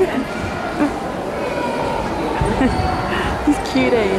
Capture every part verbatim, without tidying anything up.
He's cute, eh?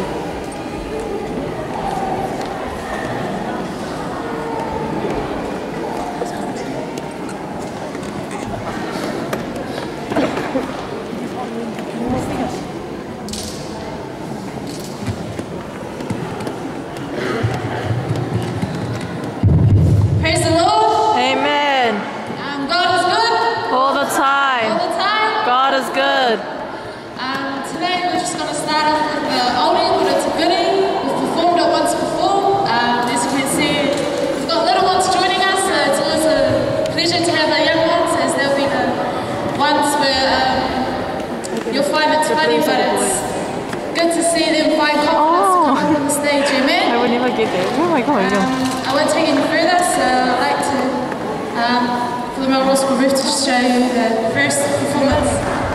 Praise the Lord. Amen. Um, God is good. All the time. All the time. God is good. Um, today we're just going to start off with the oldie, but it's a goodie. We've performed it once before. Um, as you can see, we've got little ones joining us, so it's always a pleasure to have the young ones, as they'll be the ones where um, you'll find it's funny, but it's good to see them find confidence to come up on the stage. Amen. I would never get there. Oh my god. Um, I won't take any further, so I'd like to, um, for the Mangere Auckland roof, to show you the first performance.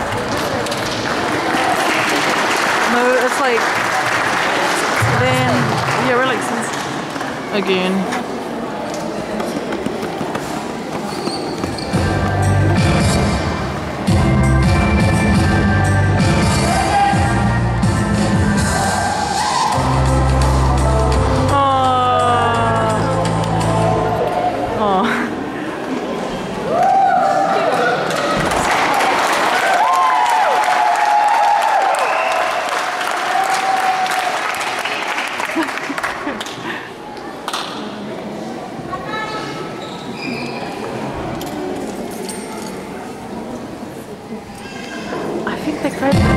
No, it's like then yeah, relaxes again. I think they're great.